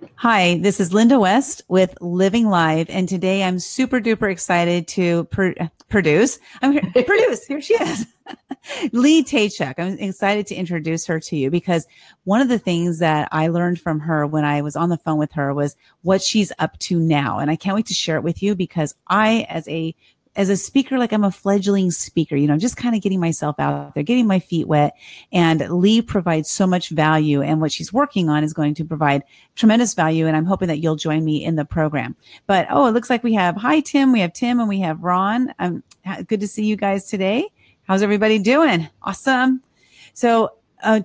Hi, this is Linda West with Living Live, and today I'm super duper excited to produce. Produce. Here she is, Lee Tkachuk. I'm excited to introduce her to you because one of the things that I learned from her when I was on the phone with her was what she's up to now, and I can't wait to share it with you because I, as a speaker, like I'm a fledgling speaker, just kind of getting myself out there, getting my feet wet. And Lee provides so much value, and what she's working on is going to provide tremendous value. And I'm hoping that you'll join me in the program. But, it looks like we have Tim, and we have Ron. Good to see you guys today. How's everybody doing? Awesome. So,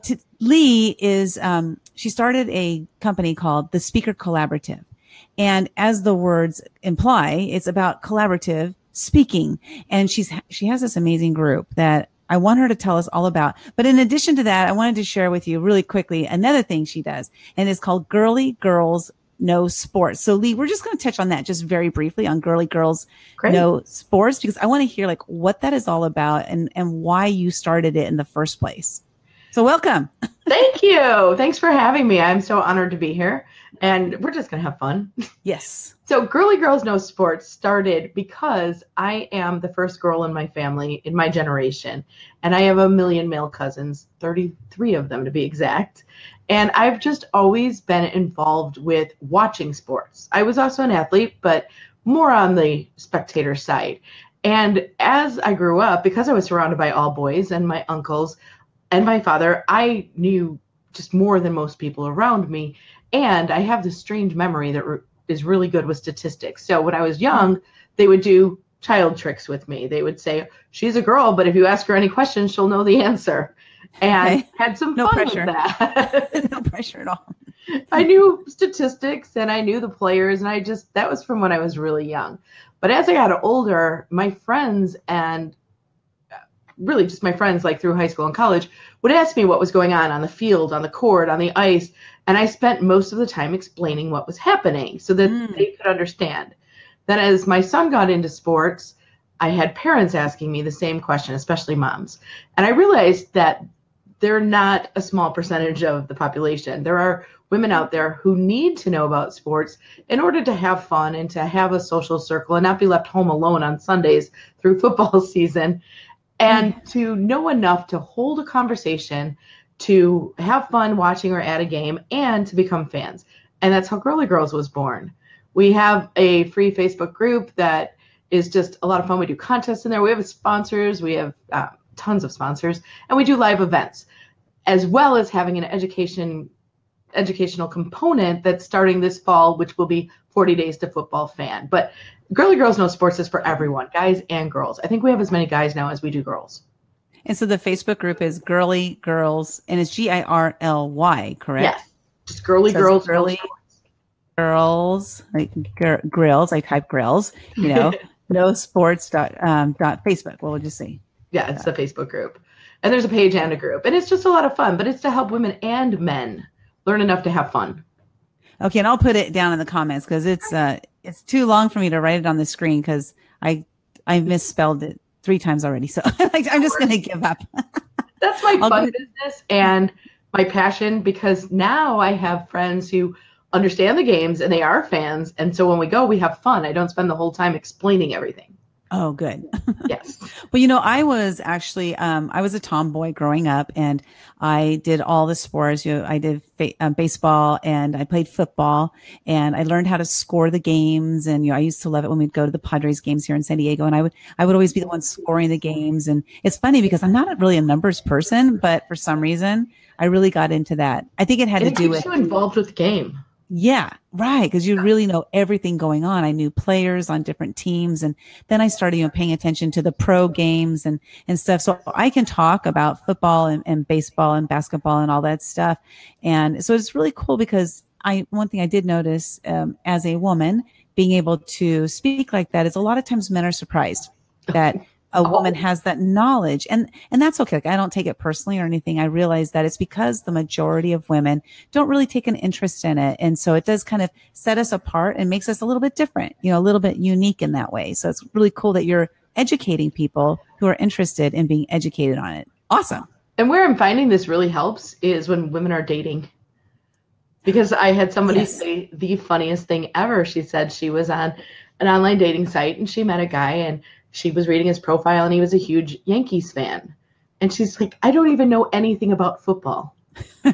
Lee is, she started a company called the Speaker Collaborative. And as the words imply, it's about collaborative speaking. And she has this amazing group that I want her to tell us all about. But in addition to that, I wanted to share with you really quickly another thing she does, and it's called Girly Girls Know Sports. So Lee, we're just going to touch on that just very briefly on Girly Girls Know Sports, because I want to hear like what that is all about and why you started it in the first place. So welcome. Thank you. Thanks for having me. I'm so honored to be here, and we're just going to have fun. Yes. So Girly Girls Know Sports started because I am the first girl in my family, in my generation, and I have a million male cousins, 33 of them to be exact. And I've just always been involved with watching sports. I was also an athlete, but more on the spectator side. And as I grew up, because I was surrounded by all boys and my uncles and my father, I knew just more than most people around me. And I have this strange memory that is really good with statistics. So when I was young, they would do child tricks with me. They would say, she's a girl, but if you ask her any questions, she'll know the answer. And had some fun with that. No pressure at all. I knew statistics and I knew the players, and that was from when I was really young. But as I got older, my friends and really just my friends, like through high school and college, would ask me what was going on the field, on the court, on the ice. And I spent most of the time explaining what was happening so that they could understand. Then as my son got into sports, I had parents asking me the same question, especially moms. And I realized that they're not a small percentage of the population. There are women out there who need to know about sports in order to have fun and to have a social circle and not be left home alone on Sundays through football season. And to know enough to hold a conversation, to have fun watching or at a game, and to become fans. And that's how Girly Girls was born. We have a free Facebook group that is just a lot of fun. We do contests in there. We have sponsors. We have tons of sponsors. And we do live events, as well as having an educational component that's starting this fall, which will be 40 Days to Football Fan. But Girly Girls Know Sports is for everyone, guys and girls. I think we have as many guys now as we do girls. And so the Facebook group is Girly Girls, and it's GIRLY, correct? Yes. Just Girly Girls. Girly Girls, like grills. I type grills, no sports dot Facebook. What would you say? Yeah, it's the Facebook group. And there's a page and a group. And it's just a lot of fun, but it's to help women and men learn enough to have fun. Okay, and I'll put it down in the comments because it's too long for me to write it on the screen because I misspelled it 3 times already. So I'm just going to give up. That's my fun business and my passion, because now I have friends who understand the games and they are fans. And so when we go, we have fun. I don't spend the whole time explaining everything. Oh, good. Yes. Well, I was actually, I was a tomboy growing up, and I did all the sports. I did baseball, and I played football, and I learned how to score the games. And, I used to love it when we'd go to the Padres games here in San Diego, and I would always be the one scoring the games. And it's funny because I'm not really a numbers person, but for some reason I really got into that. I think it had to do with you involved with the game. Yeah, right. Because you really know everything going on. I knew players on different teams. And then I started, paying attention to the pro games and stuff. So I can talk about football and baseball and basketball and all that stuff. And so it's really cool because one thing I did notice, as a woman being able to speak like that is a lot of times men are surprised that a woman has that knowledge, and that's okay. Like, I don't take it personally or anything. I realize that it's because the majority of women don't really take an interest in it. And so it does kind of set us apart and makes us a little bit different, a little bit unique in that way. So it's really cool that you're educating people who are interested in being educated on it. Awesome. And where I'm finding this really helps is when women are dating. because I had somebody Yes. say the funniest thing ever. She said she was on an online dating site and she met a guy and she was reading his profile and he was a huge Yankees fan. And she's like, I don't even know anything about football. For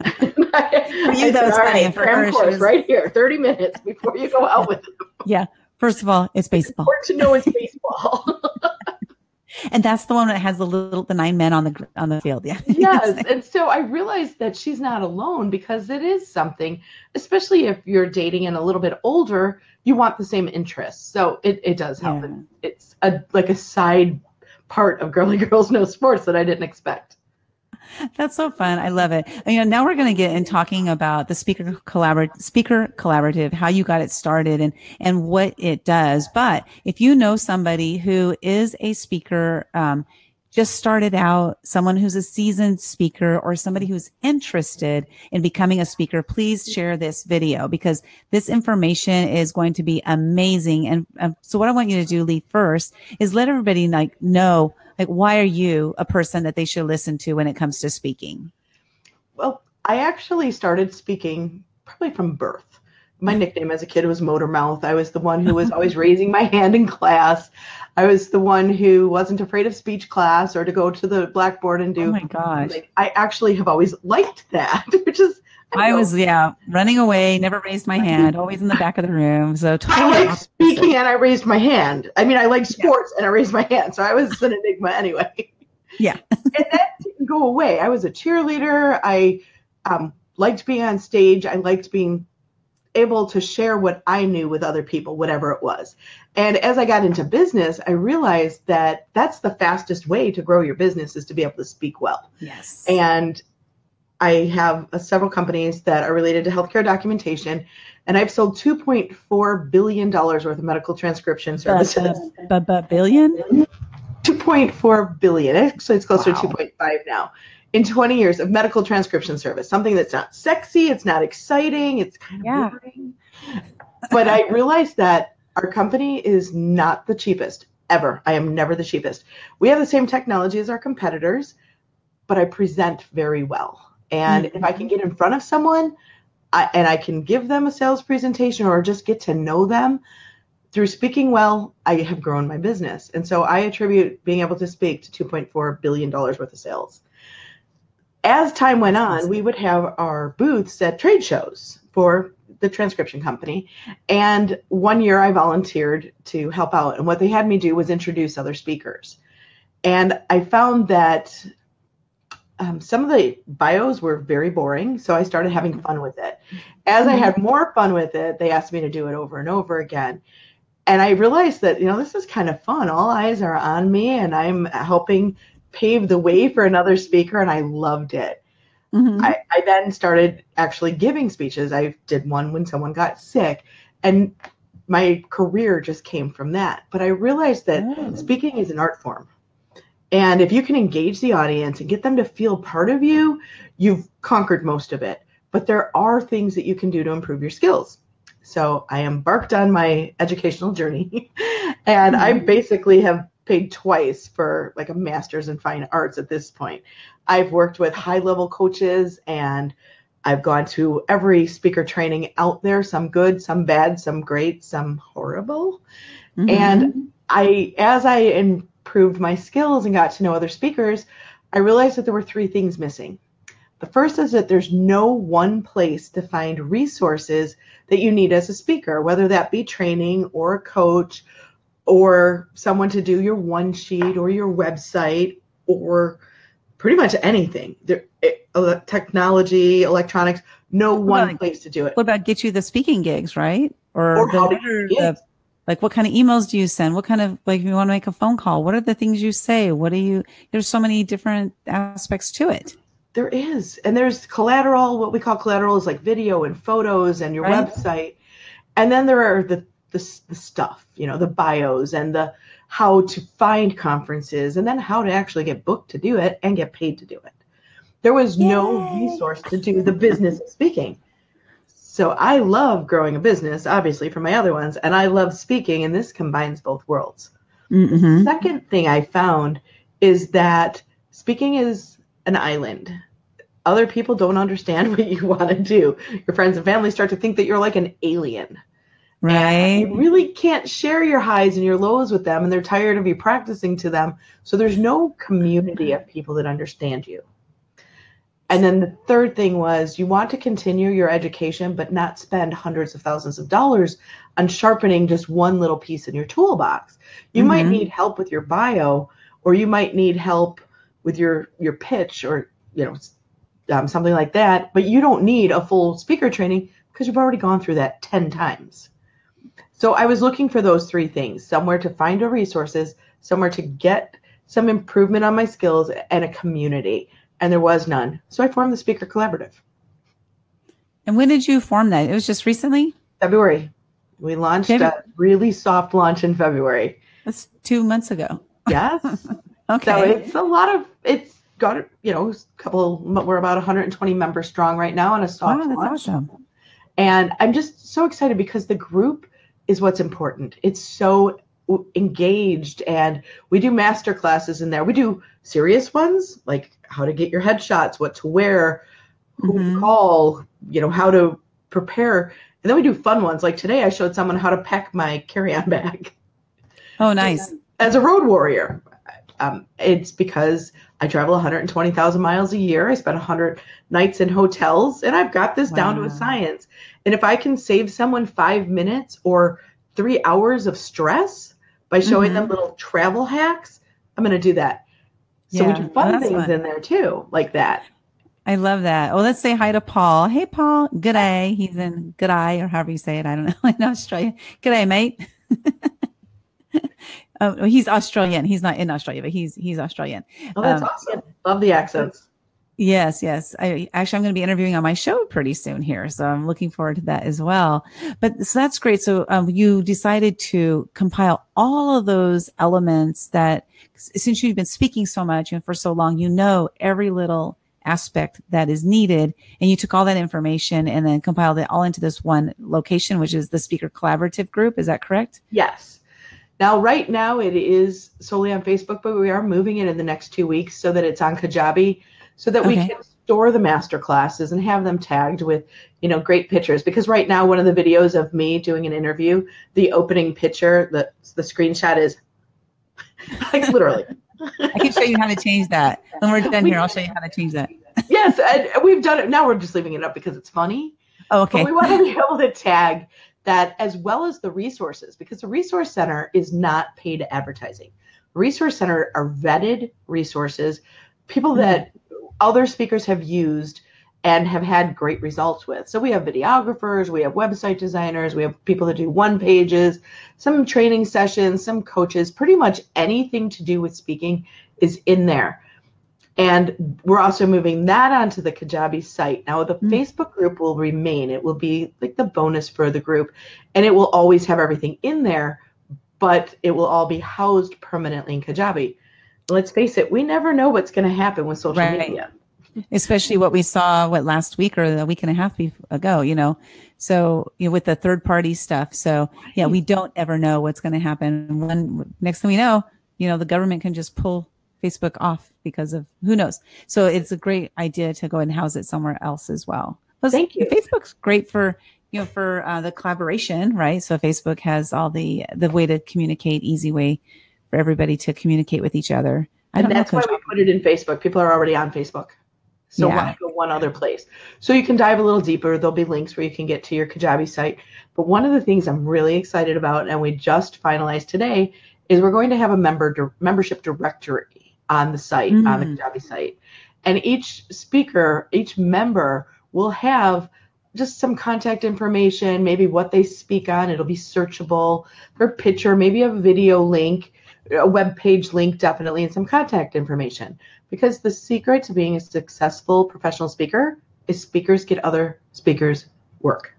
I you, that said, was all funny. right, And for cram her, she course was, right here, 30 minutes before you go out with him. yeah. First of all, it's baseball. Important to know it's baseball. And that's the one that has the 9 men on the field. Yeah. Yes. And so I realized that she's not alone because it is something, especially if you're dating and a little bit older, you want the same interests. So it does help. Yeah. It's like a side part of Girly Girls Know Sports that I didn't expect. That's so fun. I love it. Now we're going to get in talking about the speaker collaborative, how you got it started and what it does. But if you know somebody who is a speaker, just started out, someone who's a seasoned speaker or somebody who's interested in becoming a speaker, please share this video because this information is going to be amazing. And so what I want you to do, Lee, first is let everybody know, why are you a person that they should listen to when it comes to speaking? Well, I actually started speaking probably from birth. My nickname as a kid was Motor Mouth. I was the one who was always raising my hand in class. I was the one who wasn't afraid of speech class or to go to the blackboard and do. Oh my gosh. I actually have always liked that, which is. I was, running away, never raised my hand, always in the back of the room. So totally I liked speaking and I raised my hand. I mean, I liked sports and I raised my hand. So I was an enigma anyway. Yeah. And that didn't go away. I was a cheerleader. I liked being on stage. I liked being able to share what I knew with other people, whatever it was. And as I got into business, I realized that that's the fastest way to grow your business is to be able to speak well. Yes. And I have several companies that are related to healthcare documentation, and I've sold $2.4 billion worth of medical transcription services. Billion? 2.4 billion. Actually, it's closer to 2.5 now. In 20 years of medical transcription service, something that's not sexy, it's not exciting, it's kind of boring. But I realized that our company is not the cheapest, ever. I am never the cheapest. We have the same technology as our competitors, but I present very well. And if I can get in front of someone and I can give them a sales presentation or just get to know them through speaking well, I have grown my business. And so I attribute being able to speak to $2.4 billion worth of sales. As time went on, we would have our booths at trade shows for the transcription company. And one year I volunteered to help out. And what they had me do was introduce other speakers. And I found that some of the bios were very boring, so I started having fun with it. As I had more fun with it, they asked me to do it over and over again. And I realized that, this is kind of fun. All eyes are on me, and I'm helping pave the way for another speaker, and I loved it. I then started actually giving speeches. I did one when someone got sick, and my career just came from that. But I realized that speaking is an art form. And if you can engage the audience and get them to feel part of you, you've conquered most of it. But there are things that you can do to improve your skills. So I embarked on my educational journey, and I basically have paid twice for like a master's in fine arts at this point. I've worked with high-level coaches, and I've gone to every speaker training out there, some good, some bad, some great, some horrible. And as I improved my skills and got to know other speakers, I realized that there were 3 things missing. The first is that there's no one place to find resources that you need as a speaker, whether that be training or a coach or someone to do your one sheet or your website or pretty much anything. Technology, electronics, no one place to do it. What about get you the speaking gigs, right? Or what kind of emails do you send? What kind of, if you want to make a phone call, what are the things you say? There's so many different aspects to it. There is. And there's collateral. What we call collateral is like video and photos and your website. And then there are the stuff, the bios and the how to find conferences and then how to actually get booked to do it and get paid to do it. There was no resource to do the business of speaking. So I love growing a business, obviously, for my other ones, and I love speaking, and this combines both worlds. The second thing I found is that speaking is an island. other people don't understand what you want to do. Your friends and family start to think that you're like an alien. And Right. you really can't share your highs and your lows with them, and they're tired of you practicing to them. So there's no community of people that understand you. And then the third thing was you want to continue your education, but not spend hundreds of thousands of dollars on sharpening just one little piece in your toolbox. You might need help with your bio, or you might need help with your pitch, or something like that. But you don't need a full speaker training because you've already gone through that 10 times. So I was looking for those three things: somewhere to find the resources, somewhere to get some improvement on my skills, and a community. And there was none. So I formed the Speaker Collaborative. And when did you form that? It was just recently? February. We launched a really soft launch in February. That's 2 months ago. Yes. Okay. So it's got, we're about 120 members strong right now on a soft launch. That's awesome. And I'm just so excited because the group is what's important. It's so engaged, and we do master classes in there. We do serious ones like how to get your headshots, what to wear, who to call, how to prepare. And then we do fun ones. Like today I showed someone how to pack my carry-on bag. Oh, nice. As a road warrior. It's because I travel 120,000 miles a year. I spend 100 nights in hotels, and I've got this down to a science. And if I can save someone 5 minutes or 3 hours of stress by showing them little travel hacks, I'm going to do that. So we do fun things in there too, like that. I love that. Well, let's say hi to Paul. Hey, Paul. Good day. He's in Good Eye, or however you say it. I don't know. In Australia. Good day, mate. He's Australian. He's not in Australia, but he's Australian. Oh, that's awesome. Love the accents. Yes. I'm going to be interviewing on my show pretty soon here, so I'm looking forward to that as well. But so that's great. So you decided to compile all of those elements that, since you've been speaking so much and for so long, every little aspect that is needed, and you took all that information and then compiled it all into this one location, which is the Speaker Collaborative group. Is that correct? Yes. Now, right now it is solely on Facebook, but we are moving it in the next 2 weeks so that it's on Kajabi, so that we can store the master classes and have them tagged with, great pictures. Because right now, one of the videos of me doing an interview, the opening picture, the screenshot is like literally. I can show you how to change that. When we're done here, I'll show you how to change that. Yes, and we've done it. Now we're just leaving it up because it's funny. Oh, okay. But we want to be able to tag that, as well as the resources, because the Resource Center is not paid advertising. Resource Center are vetted resources, people that other speakers have used and have had great results with. So we have videographers, we have website designers, we have people that do one pages, some training sessions, some coaches. Pretty much anything to do with speaking is in there. And we're also moving that onto the Kajabi site. Now, the Facebook group will remain. It will be like the bonus for the group, and it will always have everything in there, but it will all be housed permanently in Kajabi. Let's face it, we never know what's going to happen with social media. Especially what we saw, last week or a week and a half ago, so, with the third party stuff. So yeah, we don't ever know what's going to happen. Next thing we know, the government can just pull Facebook off because of who knows. So it's a great idea to go ahead and house it somewhere else as well. Thank you. Facebook's great for the collaboration, right? So Facebook has all the way to communicate, easy way for everybody to communicate with each other. That's why we put it in Facebook. People are already on Facebook. So why go one other place? So you can dive a little deeper. There'll be links where you can get to your Kajabi site. But one of the things I'm really excited about, and we just finalized today, is we're going to have a membership directory on the site, on the Kajabi site. And each speaker, each member will have just some contact information, maybe what they speak on. It'll be searchable, their picture, maybe a video link, a web page link, definitely, and some contact information. Because the secret to being a successful professional speaker is speakers get other speakers work.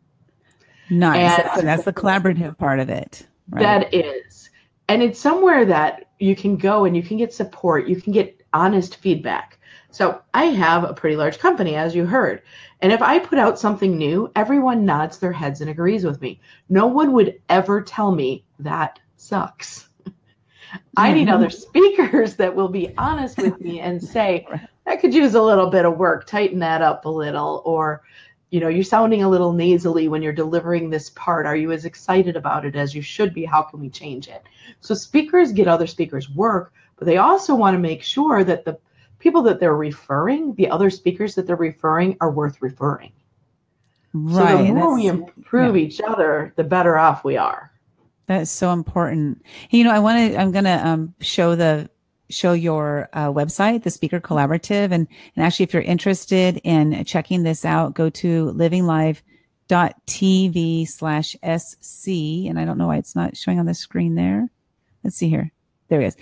Nice. And that's the collaborative part of it. Right? That is. And it's somewhere that you can go and you can get support. You can get honest feedback. So I have a pretty large company, as you heard. And if I put out something new, everyone nods their heads and agrees with me. No one would ever tell me that sucks. I need other speakers that will be honest with me and say, that could use a little bit of work. Tighten that up a little. Or, you're sounding a little nasally when you're delivering this part. Are you as excited about it as you should be? How can we change it? So speakers get other speakers work, but they also want to make sure that the people that they're referring, the other speakers that they're referring, are worth referring. Right. So the more we improve each other, the better off we are. That's so important. I'm going to show your website, the Speaker Collaborative. And actually, if you're interested in checking this out, go to livinglive.tv/SC. And I don't know why it's not showing on the screen there. Let's see here. There it is.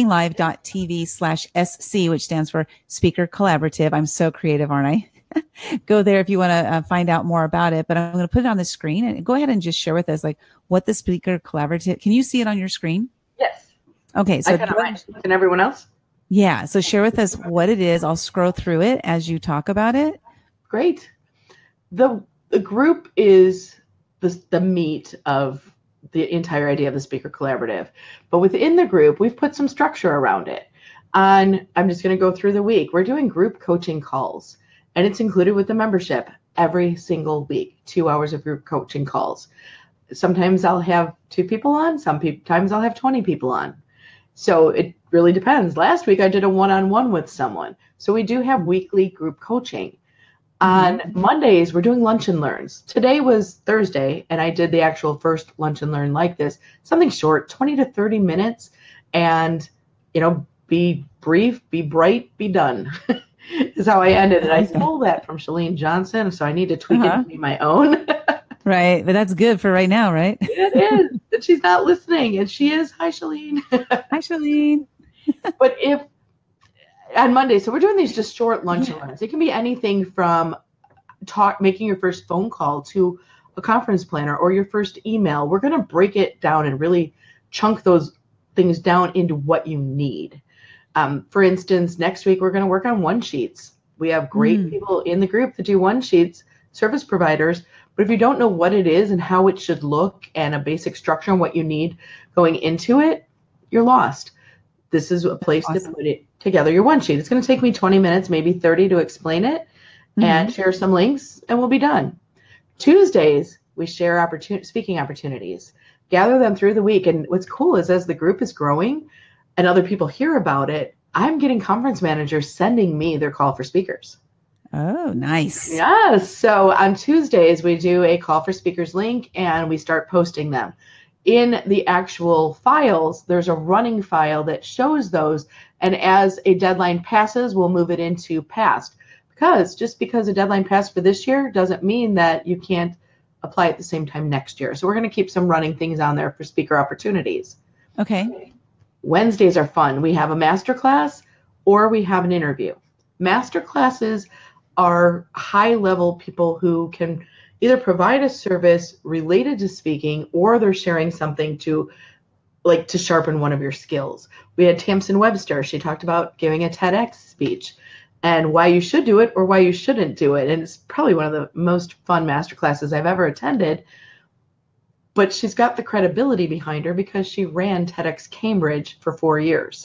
livinglive.tv/SC, which stands for Speaker Collaborative. I'm so creative, aren't I? Go there if you want to find out more about it. But I'm going to put it on the screen and go ahead and just share with us like what the Speaker Collaborative. Can you see it on your screen? Yes. Okay. So can everyone else? Yeah. So share with us what it is. I'll scroll through it as you talk about it. Great. The group is the meat of the entire idea of the Speaker Collaborative. But within the group, we've put some structure around it. I'm just going to go through the week. We're doing group coaching calls, and it's included with the membership every single week, 2 hours of group coaching calls. Sometimes I'll have 2 people on, sometimes I'll have 20 people on. So it really depends. Last week I did a one-on-one with someone. So we do have weekly group coaching. On Mondays, we're doing lunch and learns. Today was Thursday, and I did the actual first lunch and learn like this. Something short, 20 to 30 minutes, and, be brief, be bright, be done is how I ended it. I stole that from Shalene Johnson, so I need to tweak it to be my own. Right, but that's good for right now, right? It is. But she's not listening, and she is. Hi, Shalene. Hi, Shalene. But on Monday, so we're doing these just short lunch and learns. It can be anything from making your first phone call to a conference planner or your first email. We're going to break it down and really chunk those things down into what you need. For instance, next week, we're going to work on one-sheets. We have great people in the group that do one-sheets, service providers. But if you don't know what it is and how it should look and a basic structure and what you need going into it, you're lost. This is a place to put it together, your one sheet. It's going to take me 20 minutes, maybe 30 to explain it and share some links, and we'll be done. Tuesdays, we share speaking opportunities, gather them through the week. And what's cool is as the group is growing and other people hear about it, I'm getting conference managers sending me their call for speakers. Oh, nice. Yes. So on Tuesdays, we do a call for speakers link and we start posting them. In the actual files, there's a running file that shows those. And as a deadline passes, we'll move it into past. Just because a deadline passed for this year doesn't mean that you can't apply at the same time next year. So we're going to keep some running things on there for speaker opportunities. Okay. Wednesdays are fun. We have a masterclass or we have an interview. Masterclasses are high-level people who can either provide a service related to speaking or they're sharing something to sharpen one of your skills. We had Tamsin Webster. She talked about giving a TEDx speech and why you should do it or why you shouldn't do it. And it's probably one of the most fun masterclasses I've ever attended. But she's got the credibility behind her because she ran TEDx Cambridge for 4 years.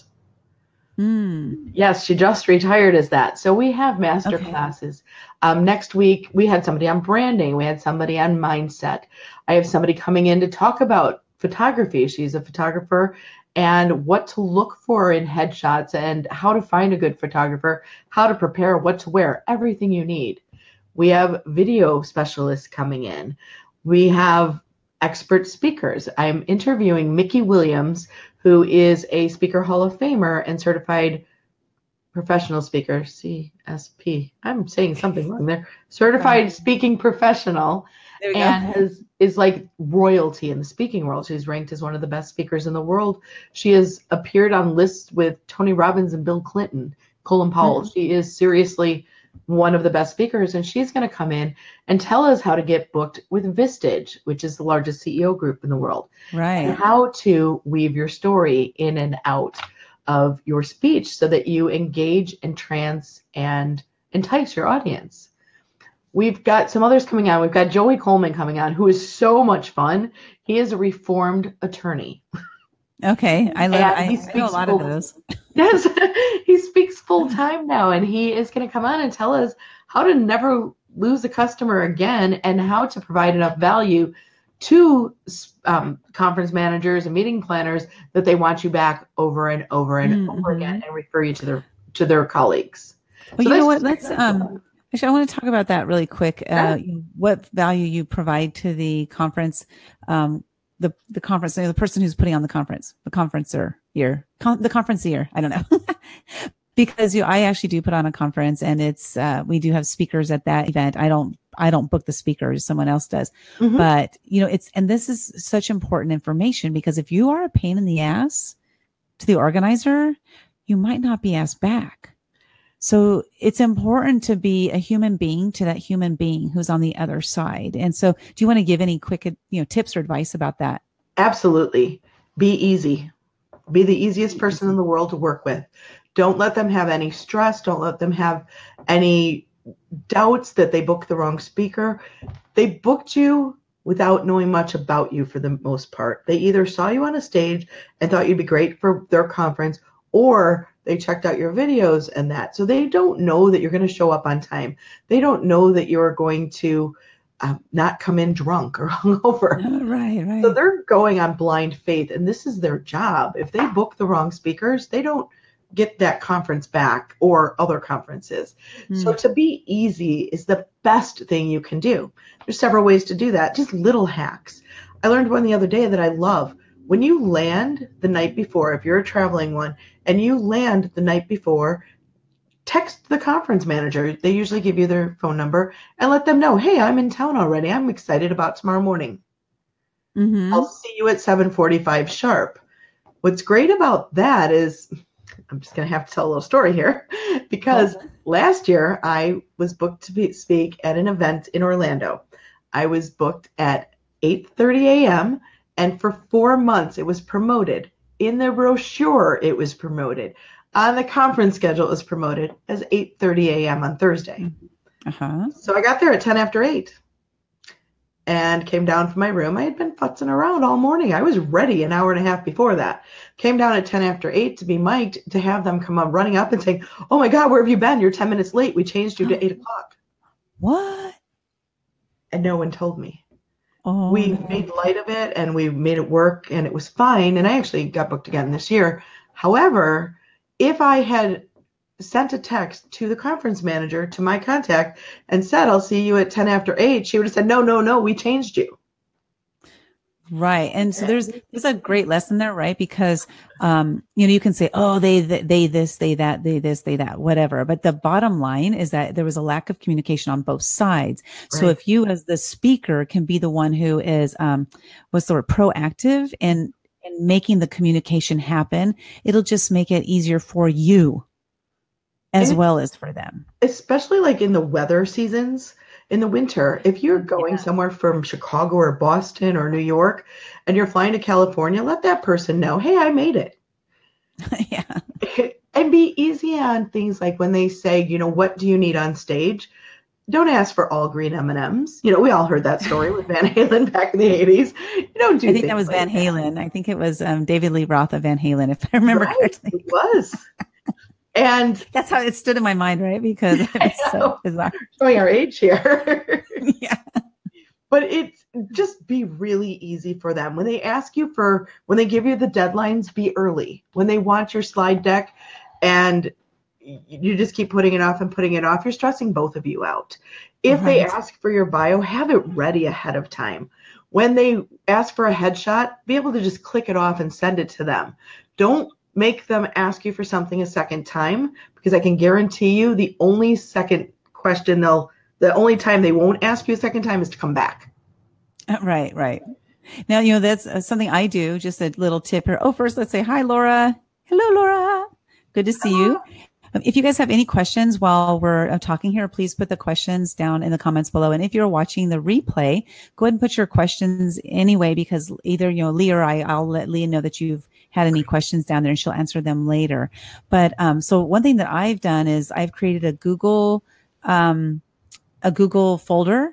Yes, she just retired as that. So we have master classes. Next week, we had somebody on branding. We had somebody on mindset. I have somebody coming in to talk about photography. She's a photographer and what to look for in headshots and how to find a good photographer, how to prepare, what to wear, everything you need. We have video specialists coming in. We have expert speakers. I'm interviewing Mickey Williams, who is a Speaker Hall of Famer and certified professional speaker, CSP. I'm saying something wrong there. Certified speaking professional, and is like royalty in the speaking world. She's ranked as one of the best speakers in the world. She has appeared on lists with Tony Robbins and Bill Clinton, Colin Powell. She is seriously one of the best speakers, and she's going to come in and tell us how to get booked with Vistage, which is the largest CEO group in the world. Right. And how to weave your story in and out of your speech so that you engage, entrance, and entice your audience. We've got some others coming on. We've got Joey Coleman coming on, who is so much fun. He is a reformed attorney. Okay. I know a lot of those. Yes, he speaks full time now, and he is going to come on and tell us how to never lose a customer again and how to provide enough value to conference managers and meeting planners that they want you back over and over and over again and refer you to their colleagues. Well, so you know what? Let's actually, I want to talk about that really quick. What value you provide to the conference, the conference, the person who's putting on the conference, the conferencier. I don't know. Because I actually do put on a conference, and it's we do have speakers at that event. I don't book the speakers, someone else does. But and this is such important information, because if you are a pain in the ass to the organizer, you might not be asked back. So it's important to be a human being to that human being who's on the other side. And so, do you want to give any quick tips or advice about that? Absolutely. Be easy. Be the easiest person in the world to work with. Don't let them have any stress. Don't let them have any doubts that they booked the wrong speaker. They booked you without knowing much about you for the most part. They either saw you on a stage and thought you'd be great for their conference, or they checked out your videos and that. So they don't know that you're going to show up on time. They don't know that you're going to not come in drunk or hungover. Right. So they're going on blind faith, and this is their job. If they book the wrong speakers, they don't get that conference back or other conferences. So to be easy is the best thing you can do. There's several ways to do that, just little hacks. I learned one the other day that I love. When you land the night before, if you're a traveling one, and you land the night before, text the conference manager. They usually give you their phone number, and let them know, hey, I'm in town already. I'm excited about tomorrow morning. I'll see you at 7:45 sharp. What's great about that is, I'm just going to have to tell a little story here, because last year I was booked to speak at an event in Orlando. I was booked at 8:30 a.m. and for 4 months it was promoted. In the brochure, it was promoted. On the conference schedule, it was promoted as 8:30 a.m. on Thursday. So I got there at 10 after 8 and came down from my room. I had been futzing around all morning. I was ready an hour and a half before that. Came down at 10 after 8 to be mic'd, to have them come up running up and saying, oh my God, where have you been? You're 10 minutes late. We changed you to 8 o'clock. What? And no one told me. We made light of it, and we made it work, and it was fine. And I actually got booked again this year. However, if I had sent a text to the conference manager, to my contact, and said, I'll see you at 10 after 8, she would have said, no, we changed you. Right. And so there's a great lesson there, right? Because, you can say, oh, they this, they that, they this, they that, whatever. But the bottom line is that there was a lack of communication on both sides. Right. So if you as the speaker can be the one who is, proactive in making the communication happen, it'll just make it easier for you as well as for them. Especially like in the weather seasons. In the winter, if you're going somewhere from Chicago or Boston or New York and you're flying to California, let that person know, hey, I made it. And be easy on things like when they say, what do you need on stage? Don't ask for all green M&Ms. We all heard that story with Van Halen back in the 80s. I think that was Van Halen. I think it was David Lee Roth of Van Halen, if I remember correctly. It was. And that's how it stood in my mind, right? Because it was so bizarre. Showing our age here. Yeah. But it's just be really easy for them. When they ask you when they give you the deadlines, be early. When they want your slide deck and you just keep putting it off, you're stressing both of you out. If they ask for your bio, have it ready ahead of time. When they ask for a headshot, be able to just click it off and send it to them. Don't make them ask you for something a second time, because I can guarantee you the only time they won't ask you a second time is to come back. Right. Now, that's something I do. Just a little tip here. First, let's say, hi, Laura. Hello, Laura. Good to see you. If you guys have any questions while we're talking here, please put the questions down in the comments below. And if you're watching the replay, go ahead and put your questions anyway, because either, Lee or I'll let Leah know that you've had any questions down there and she'll answer them later. But, so one thing that I've done is I've created a Google folder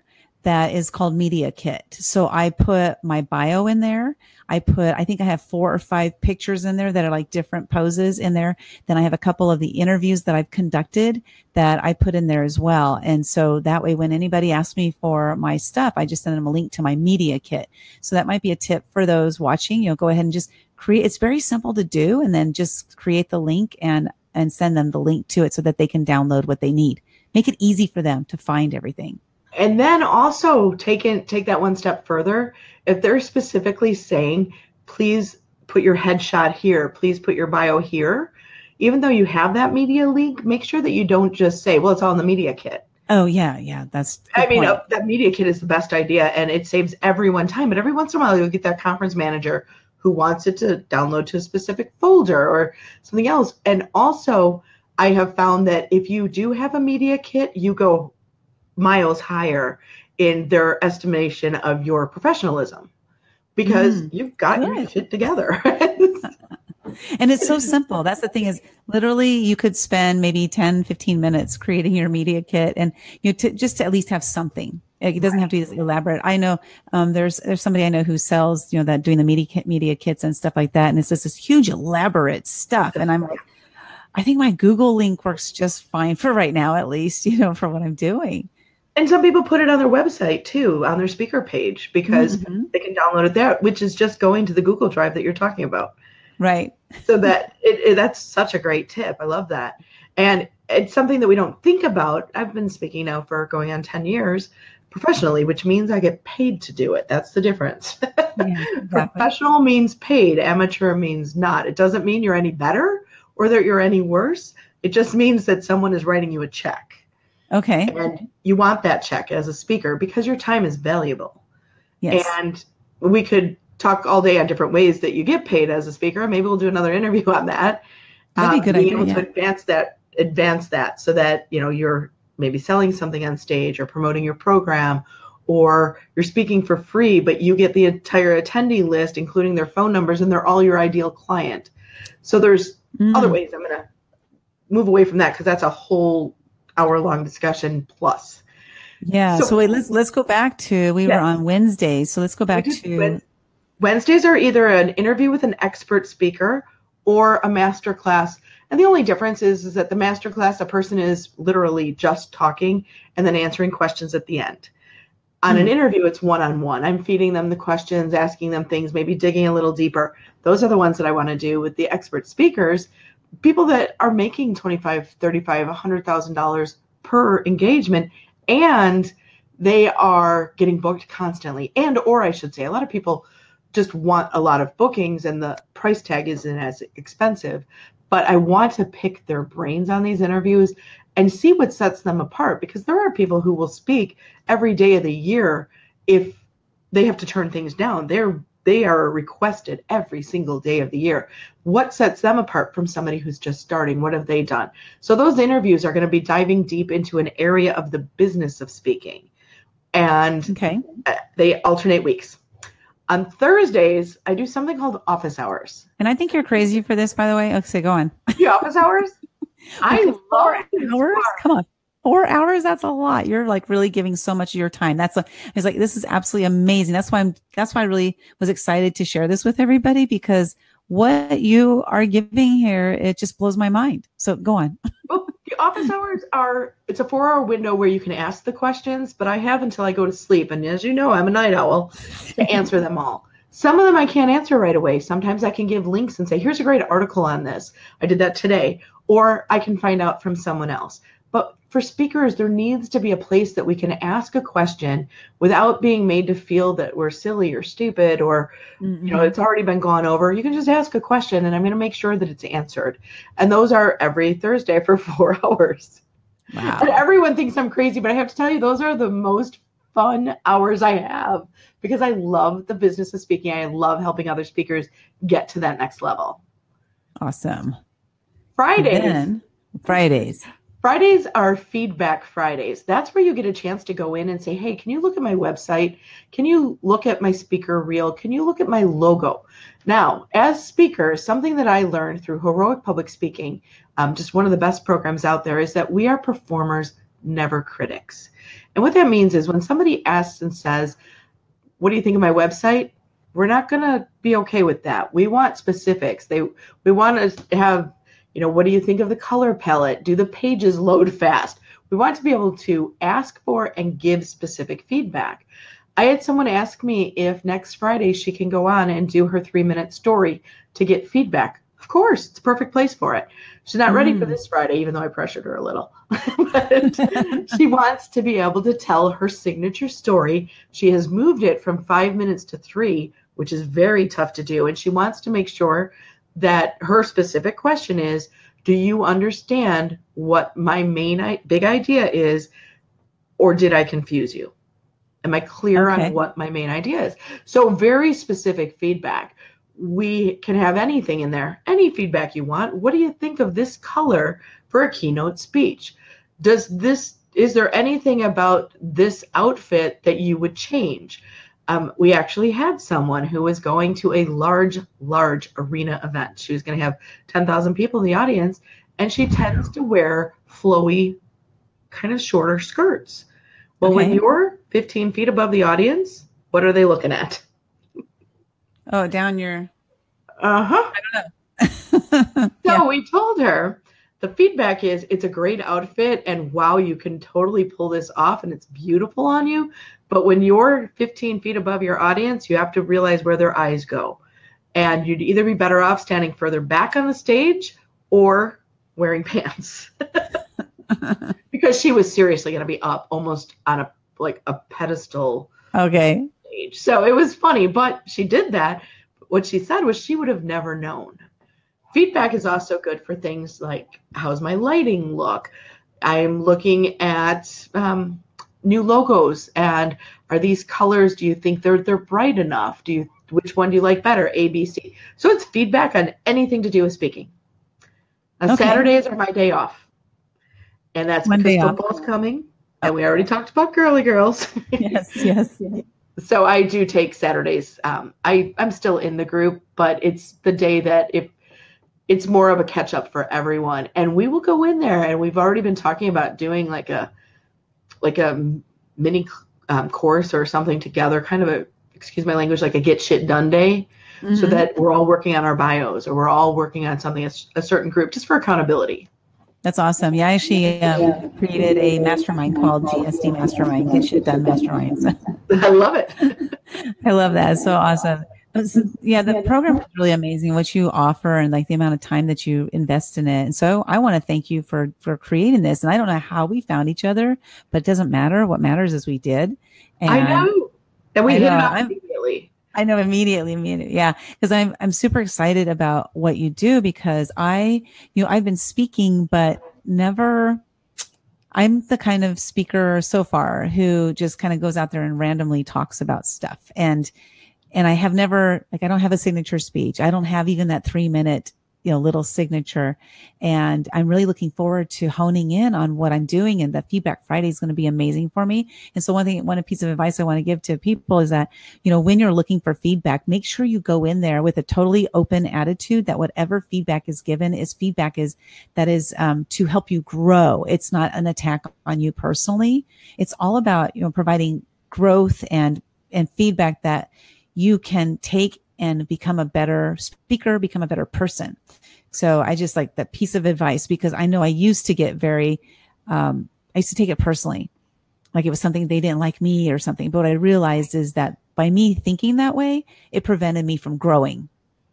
that is called Media Kit. So I put my bio in there. I think I have 4 or 5 pictures in there that are like different poses in there. Then I have a couple of the interviews that I've conducted that I put in there as well. And so that way, when anybody asks me for my stuff, I just send them a link to my Media Kit. So that might be a tip for those watching. Go ahead and just create. It's very simple to do, and then just create the link and send them the link to it so that they can download what they need. Make it easy for them to find everything. And then also take that one step further. If they're specifically saying, please put your headshot here, please put your bio here, even though you have that media link, make sure that you don't just say, well, it's all in the media kit. Oh, yeah. That media kit is the best idea, and it saves everyone time. But every once in a while, you'll get that conference manager who wants it to download to a specific folder or something else. And also, I have found that if you do have a media kit, you go miles higher in their estimation of your professionalism because you've got your shit together. And it's so simple. That's the thing is literally you could spend maybe 10, 15 minutes creating your media kit and just to at least have something. It doesn't have to be this elaborate. I know there's somebody I know who sells, that doing the media kits and stuff like that. And it's just this huge elaborate stuff. And I'm like, I think my Google link works just fine for right now, at least, for what I'm doing. And some people put it on their website too, on their speaker page, because they can download it there, which is just going to the Google Drive that you're talking about. Right. So that's such a great tip. I love that. And it's something that we don't think about. I've been speaking now for going on 10 years professionally, which means I get paid to do it. That's the difference. Yeah, exactly. Professional means paid. Amateur means not. It doesn't mean you're any better or that you're any worse. It just means that someone is writing you a check. Okay. And you want that check as a speaker because your time is valuable. Yes. And we could talk all day on different ways that you get paid as a speaker. Maybe we'll do another interview on that. That'd be a good idea. Being able to advance that so that, you're maybe selling something on stage or promoting your program, or you're speaking for free, but you get the entire attendee list, including their phone numbers, and they're all your ideal client. So there's other ways. I'm going to move away from that because that's a whole hour-long discussion plus. Yeah. So wait, let's go back to, we were on Wednesdays. So let's go back to Wednesdays are either an interview with an expert speaker or a master class. And the only difference is that the master class, a person is literally just talking and then answering questions at the end. On an interview, it's one-on-one. I'm feeding them the questions, asking them things, maybe digging a little deeper. Those are the ones that I want to do with the expert speakers. People that are making $25,000, $35,000, $100,000 per engagement, and they are getting booked constantly. Or I should say, a lot of people just want a lot of bookings and the price tag isn't as expensive. But I want to pick their brains on these interviews and see what sets them apart, because there are people who will speak every day of the year if they have to turn things down. They are requested every single day of the year. What sets them apart from somebody who's just starting? What have they done? So those interviews are going to be diving deep into an area of the business of speaking. And they alternate weeks. On Thursdays, I do something called office hours. And I think you're crazy for this, by the way. Okay, go on. The office hours? I love 4 hours. Come on. 4 hours, that's a lot. You're like really giving so much of your time. It's like, this is absolutely amazing. That's why I really was excited to share this with everybody, because what you are giving here, it just blows my mind. So go on. Well, the office hours it's a 4-hour window where you can ask the questions, but I have until I go to sleep. And as you know, I'm a night owl to answer them all. Some of them I can't answer right away. Sometimes I can give links and say, here's a great article on this. I did that today. Or I can find out from someone else. But for speakers, there needs to be a place that we can ask a question without being made to feel that we're silly or stupid or, it's already been gone over. You can just ask a question and I'm going to make sure that it's answered. And those are every Thursday for 4 hours. Wow. And everyone thinks I'm crazy, but I have to tell you, those are the most fun hours I have because I love the business of speaking. I love helping other speakers get to that next level. Awesome. Fridays are feedback Fridays. That's where you get a chance to go in and say, hey, can you look at my website? Can you look at my speaker reel? Can you look at my logo? Now, as speakers, something that I learned through Heroic Public Speaking, just one of the best programs out there, is that we are performers, never critics. And what that means is when somebody asks and says, what do you think of my website? We're not going to be okay with that. We want specifics. We want to have, what do you think of the color palette? Do the pages load fast? We want to be able to ask for and give specific feedback. I had someone ask me if next Friday she can go on and do her 3-minute story to get feedback. Of course, it's a perfect place for it. She's not ready for this Friday, even though I pressured her a little. But she wants to be able to tell her signature story. She has moved it from 5 minutes to 3, which is very tough to do. And she wants to make sure that her specific question is, do you understand what my big idea is, or did I confuse you? Am I clear on what my main idea is? So very specific feedback. We can have anything in there, any feedback you want. What do you think of this color for a keynote speech? Is there anything about this outfit that you would change? We actually had someone who was going to a large arena event. She was going to have 10,000 people in the audience, and she tends to wear flowy, kind of shorter skirts. Well, when you're 15 feet above the audience, what are they looking at? Oh, down your... I don't know. So we told her, the feedback is, it's a great outfit, and wow, you can totally pull this off, and it's beautiful on you. But when you're 15 feet above your audience, you have to realize where their eyes go. And you'd either be better off standing further back on the stage or wearing pants. Because she was seriously going to be up almost on a pedestal stage. So it was funny, but she did that. What she said was she would have never known. Feedback is also good for things like, how's my lighting look? I'm looking at new logos, and are these colors, do you think they're bright enough? Which one do you like better? A, B, C. So it's feedback on anything to do with speaking. Now, Saturdays are my day off. And that's because football's coming. And we already talked about girly girls. Yes. So I do take Saturdays. I'm still in the group, but it's the day that it's more of a catch up for everyone. And we will go in there, and we've already been talking about doing like a mini course or something together, kind of a, excuse my language, like a get shit done day, so that we're all working on our bios, or we're all working on something, a certain group, just for accountability. That's awesome. Yeah, I actually created a mastermind called GSD Mastermind, Get Shit Done Mastermind. So. I love it. I love that. It's so awesome. Yeah, the program is really amazing, what you offer and like the amount of time that you invest in it. And so I want to thank you for creating this. And I don't know how we found each other, but it doesn't matter. What matters is we did. And I know. And we hit it off immediately. I know immediately. Yeah. Because I'm super excited about what you do, because I've been speaking, but I'm the kind of speaker so far who just kind of goes out there and randomly talks about stuff. And I have never, I don't have a signature speech. I don't have even that 3-minute, little signature. And I'm really looking forward to honing in on what I'm doing. And the Feedback Friday is going to be amazing for me. And so one piece of advice I want to give to people is that, when you're looking for feedback, make sure you go in there with a totally open attitude that whatever feedback is given is feedback that is to help you grow. It's not an attack on you personally. It's all about, providing growth and feedback that you can take and become a better speaker, become a better person. So I just like that piece of advice, because I know I used to get I used to take it personally, like it was something they didn't like me or something. But what I realized is that by me thinking that way, it prevented me from growing.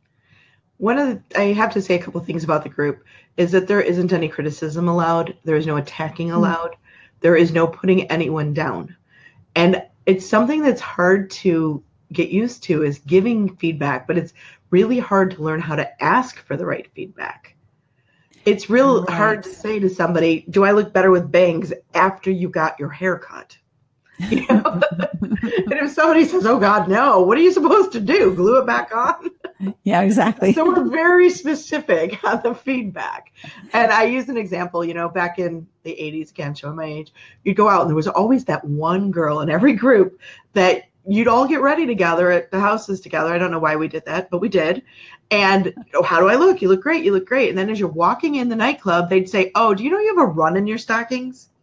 I have to say a couple of things about the group is that there isn't any criticism allowed. There is no attacking allowed. There is no putting anyone down. And it's something that's hard to get used to, is giving feedback, but it's really hard to learn how to ask for the right feedback. It's real hard to say to somebody, do I look better with bangs after you got your hair cut? And if somebody says, oh God, no, what are you supposed to do? Glue it back on? Yeah, exactly. So we're very specific on the feedback. And I use an example, back in the 80s, again, showing my age, you'd go out and there was always that one girl in every group that you'd all get ready together at the houses together. I don't know why we did that, but we did. And how do I look? You look great. You look great. And then as you're walking in the nightclub, they'd say, oh, do you know you have a run in your stockings?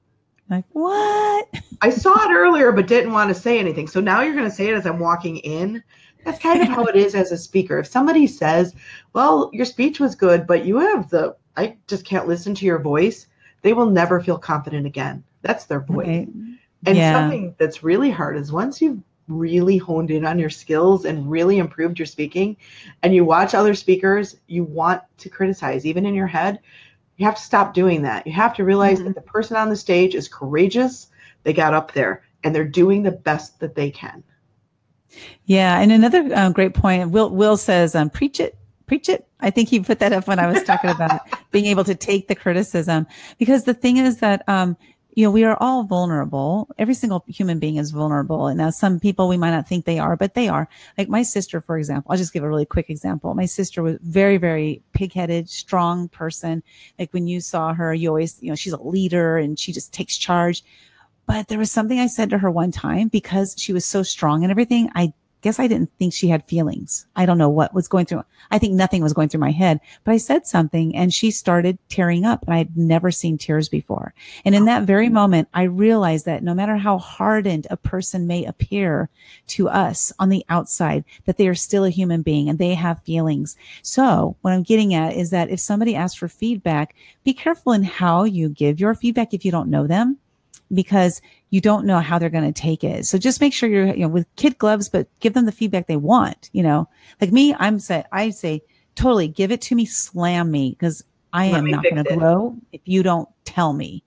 Like, what? I saw it earlier, but didn't want to say anything. So now you're going to say it as I'm walking in. That's kind of how it is as a speaker. If somebody says, well, your speech was good, but I just can't listen to your voice, they will never feel confident again. That's their voice. Right. And Yeah. something that's really hard is once you've really honed in on your skills and really improved your speaking, and you watch other speakers, you want to criticize, even in your head, you have to stop doing that. You have to realize that the person on the stage is courageous. They got up there and they're doing the best that they can. Yeah. And another great point, Will says, preach it. Preach it. I think he put that up when I was talking about being able to take the criticism, because the thing is that, we are all vulnerable. Every single human being is vulnerable. And now some people, we might not think they are, but they are. Like my sister, for example, I'll just give a really quick example. My sister was very, very pig-headed, strong person. Like when you saw her, you always, she's a leader and she just takes charge. But there was something I said to her one time, because she was so strong and everything. I guess I didn't think she had feelings. I don't know what was going through. I think nothing was going through my head, but I said something and she started tearing up, and I had never seen tears before. And in that very moment, I realized that no matter how hardened a person may appear to us on the outside, that they are still a human being and they have feelings. So what I'm getting at is that if somebody asks for feedback, be careful in how you give your feedback if you don't know them, because you don't know how they're going to take it. So just make sure you're, with kid gloves, but give them the feedback they want. Like me, I say, totally give it to me, slam me, because I am not going to grow if you don't tell me,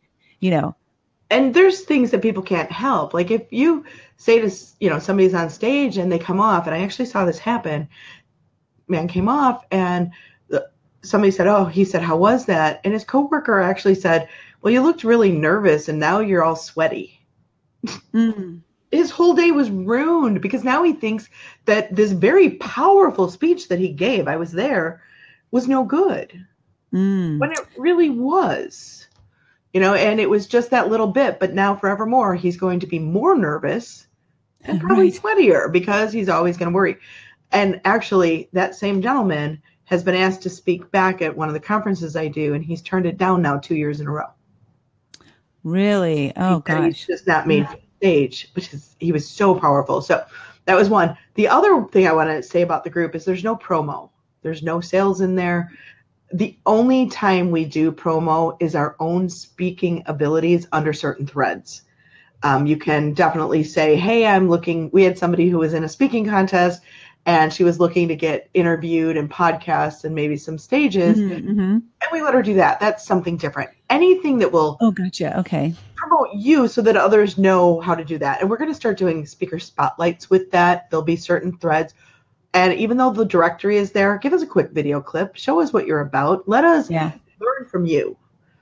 And there's things that people can't help. Like if you say to, somebody's on stage and they come off, and I actually saw this happen, man came off and somebody said, oh, he said, how was that? And his coworker actually said, well, you looked really nervous and now you're all sweaty. His whole day was ruined because now he thinks that this very powerful speech that he gave, I was there, was no good. When it really was, and it was just that little bit. But now forevermore, he's going to be more nervous and probably sweatier because he's always going to worry. And actually, that same gentleman has been asked to speak back at one of the conferences I do, and he's turned it down now 2 years in a row. Really? Oh, gosh. He's just not made for the stage, he was so powerful. So that was one. The other thing I want to say about the group is there's no promo. There's no sales in there. The only time we do promo is our own speaking abilities under certain threads. You can definitely say, hey, we had somebody who was in a speaking contest and she was looking to get interviewed and podcasts and maybe some stages. And we let her do that. That's something different. Anything that will promote you so that others know how to do that. And we're going to start doing speaker spotlights with that. There'll be certain threads. And even though the directory is there, give us a quick video clip. Show us what you're about. Let us learn from you.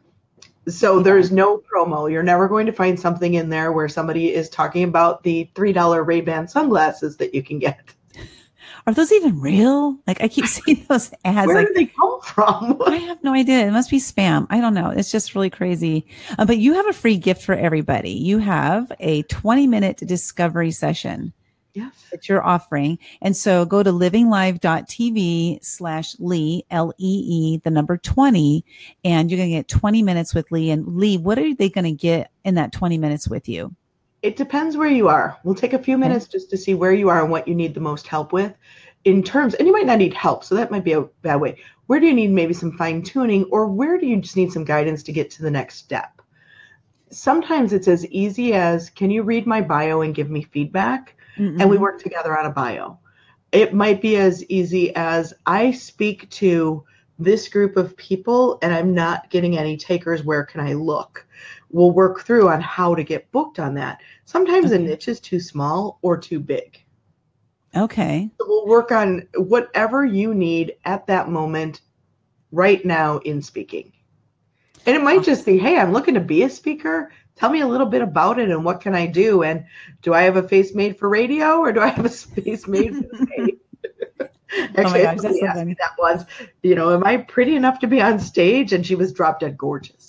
So there's no promo. You're never going to find something in there where somebody is talking about the $3 Ray-Ban sunglasses that you can get. Are those even real? Like I keep seeing those ads. Where do they come from? I have no idea. It must be spam. I don't know. It's just really crazy. But you have a free gift for everybody. You have a 20-minute discovery session. Yes. That you're offering. And so go to livinglive.tv/Lee, Lee, the number 20, and you're going to get 20 minutes with Lee. And Lee, what are they going to get in that 20 minutes with you? It depends where you are. We'll take a few minutes just to see where you are and what you need the most help with and you might not need help. So that might be a bad way. Where do you need maybe some fine tuning, or where do you just need some guidance to get to the next step? Sometimes it's as easy as, can you read my bio and give me feedback? And we work together on a bio. It might be as easy as, I speak to this group of people and I'm not getting any takers. Where can I look? We'll work through on how to get booked on that. Sometimes a niche is too small or too big. Okay. So we'll work on whatever you need at that moment right now in speaking. And it might just be, hey, I'm looking to be a speaker. Tell me a little bit about it and what can I do? And do I have a face made for radio or do I have a face made for the stage? Actually, oh my gosh, that's asked me that once. Am I pretty enough to be on stage? And she was drop dead gorgeous.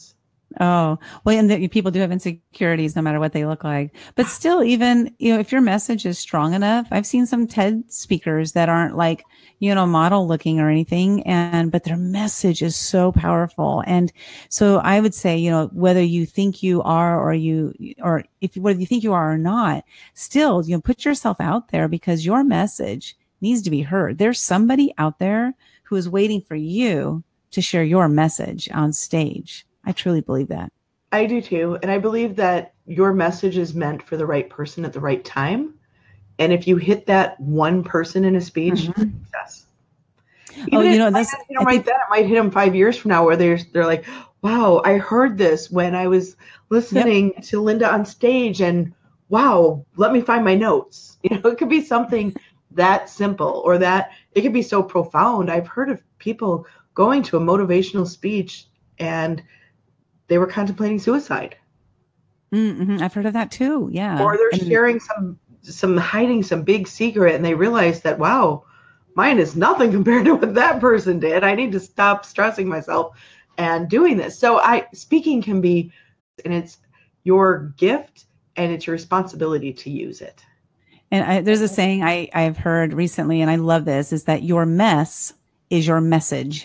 Oh, well, and that people do have insecurities no matter what they look like. But still, even, if your message is strong enough, I've seen some TED speakers that aren't like, model looking or anything. But their message is so powerful. And so I would say, whether you think you are whether you think you are or not, still, put yourself out there because your message needs to be heard. There's somebody out there who is waiting for you to share your message on stage. I truly believe that. I do too. And I believe that your message is meant for the right person at the right time. And if you hit that one person in a speech, success. Even That's, right then, it might hit them 5 years from now where they're like, wow, I heard this when I was listening to Linda on stage, and wow, let me find my notes. It could be something that simple, or that it could be so profound. I've heard of people going to a motivational speech and they were contemplating suicide. Mm-hmm. I've heard of that too. Yeah. Or they're sharing hiding some big secret, and they realize that, wow, mine is nothing compared to what that person did. I need to stop stressing myself and doing this. So speaking can be, and it's your gift and it's your responsibility to use it. And there's a saying I've heard recently, and I love this, is that your mess is your message.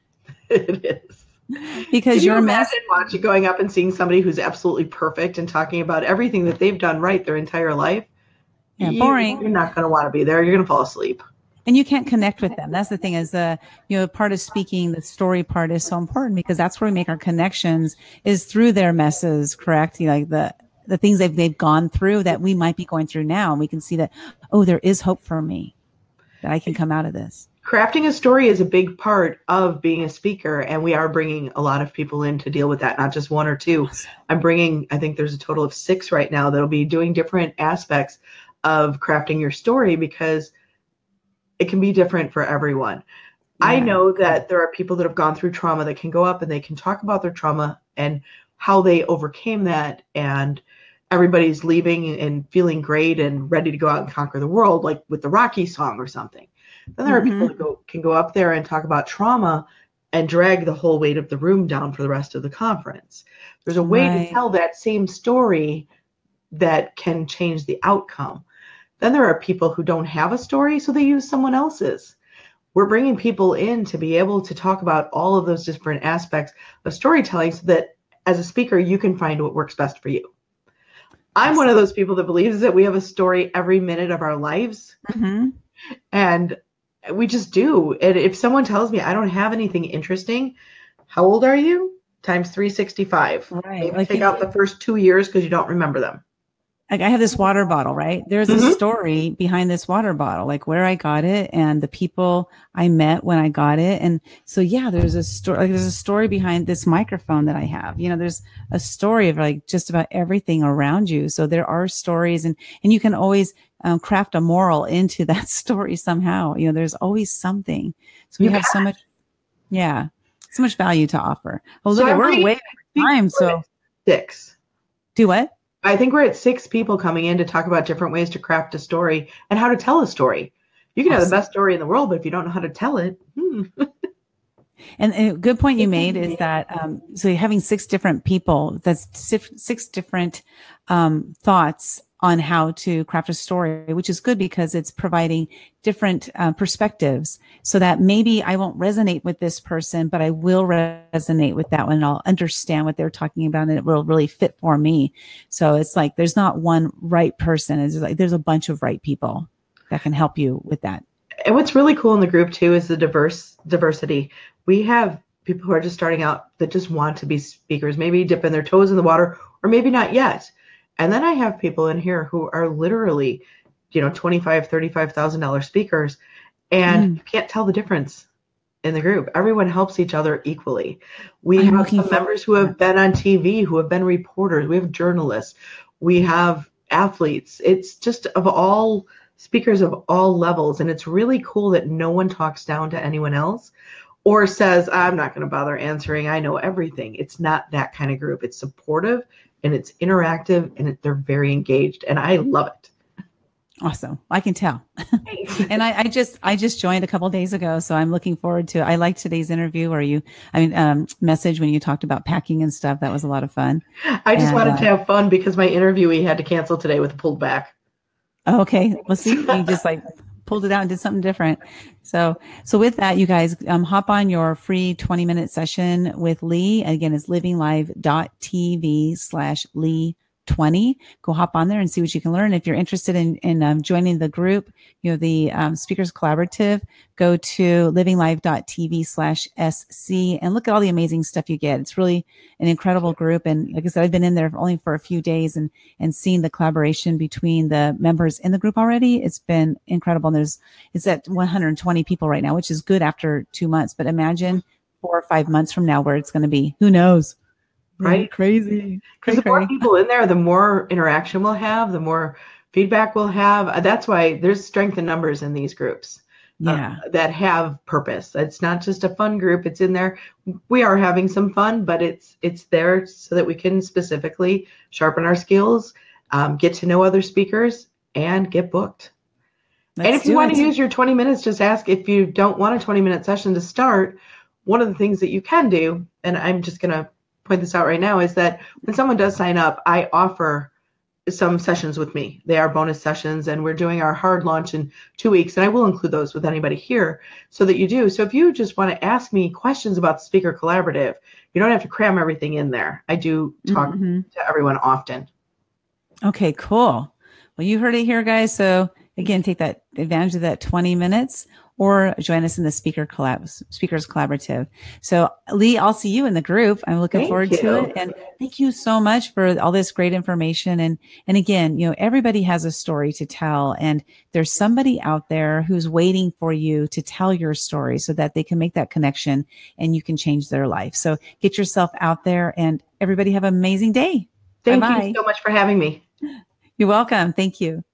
It is. Because your mess. Watching, going up and seeing somebody who's absolutely perfect and talking about everything that they've done right their entire life. Yeah, boring. You're not going to want to be there. You're going to fall asleep. And you can't connect with them. That's the thing, is part of speaking, the story part is so important, because that's where we make our connections, is through their messes, correct? Like the things they've gone through that we might be going through now. And we can see that, oh, there is hope for me, that I can come out of this. Crafting a story is a big part of being a speaker, and we are bringing a lot of people in to deal with that, not just one or two. Awesome. I think there's a total of 6 right now that'll be doing different aspects of crafting your story, because it can be different for everyone. Yeah. I know that there are people that have gone through trauma that can go up and they can talk about their trauma and how they overcame that, and everybody's leaving and feeling great and ready to go out and conquer the world, like with the Rocky song or something. Then there are people that can go up there and talk about trauma and drag the whole weight of the room down for the rest of the conference. There's a way to tell that same story that can change the outcome. Then there are people who don't have a story, so they use someone else's. We're bringing people in to be able to talk about all of those different aspects of storytelling, so that as a speaker, you can find what works best for you. I'm one of those people that believes that we have a story every minute of our lives. And we just do. And if someone tells me I don't have anything interesting, how old are you? Times 365. Right. Maybe take out the first 2 years because you don't remember them. Like, I have this water bottle, right? There's a story behind this water bottle, like where I got it and the people I met when I got it. And so, yeah, there's a story, like there's a story behind this microphone that I have. There's a story of like just about everything around you. So there are stories, and you can always craft a moral into that story somehow. There's always something. So we have so much, so much value to offer. Well, look, we're way over time. So 6. Do what? I think we're at 6 people coming in to talk about different ways to craft a story and how to tell a story. You can have the best story in the world, but if you don't know how to tell it. And a good point you made is that, so having 6 different people, that's 6 different thoughts on how to craft a story, which is good because it's providing different perspectives, so that maybe I won't resonate with this person, but I will resonate with that one, and I'll understand what they're talking about, and it will really fit for me. So it's like there's not one right person. It's like there's a bunch of right people that can help you with that. And what's really cool in the group too is the diversity. We have people who are just starting out that just want to be speakers, maybe dipping their toes in the water, or maybe not yet. And then I have people in here who are literally, $25,000, $35,000 speakers, and you can't tell the difference in the group. Everyone helps each other equally. We have some members who have been on TV, who have been reporters. We have journalists. We have athletes. It's just of all speakers of all levels. And it's really cool that no one talks down to anyone else or says, I'm not going to bother answering. I know everything. It's not that kind of group. It's supportive and it's interactive and they're very engaged. And I love it. Awesome. I can tell. Thanks. And I just joined a couple of days ago, so I'm looking forward to. I liked today's interview where message when you talked about packing and stuff. That was a lot of fun. I just And wanted to have fun because my interviewee had to cancel today with a pulled back. okay, well, see, you just like pulled it out and did something different. So with that, you guys hop on your free 20-minute session with Lee. Again, it's livinglive.tv/Lee20. Go hop on there and see what you can learn. If you're interested in joining the group, the Speakers Collaborative, go to livinglive.tv/SC and look at all the amazing stuff you get. It's really an incredible group. And like I said, I've been in there only for a few days and seeing the collaboration between the members in the group already. It's been incredible. And it's at 120 people right now, which is good after 2 months. But imagine 4 or 5 months from now where it's going to be. Who knows? Right? Crazy. Because the more people in there, the more interaction we'll have, the more feedback we'll have. That's why there's strength in numbers in these groups. That have purpose. It's not just a fun group. It's in there. We are having some fun, but it's there so that we can specifically sharpen our skills, get to know other speakers, and get booked. And if you want to use your 20 minutes, just ask. If you don't want a 20-minute session to start, one of the things that you can do, and I'm just going to point this out right now, is that when someone does sign up, I offer some sessions with me. They are bonus sessions, and we're doing our hard launch in 2 weeks, and I will include those with anybody here so that you do. So if you just want to ask me questions about the Speaker Collaborative, you don't have to cram everything in there. I do talk to everyone often. Okay, cool. Well, you heard it here, guys. So again, take that advantage of that 20 minutes or join us in the Speakers Collaborative. So Lee, I'll see you in the group. I'm looking forward to it. And thank you so much for all this great information. And again, everybody has a story to tell, and there's somebody out there who's waiting for you to tell your story so that they can make that connection and you can change their life. So get yourself out there, and everybody have an amazing day. Thank you so much for having me. You're welcome. Thank you.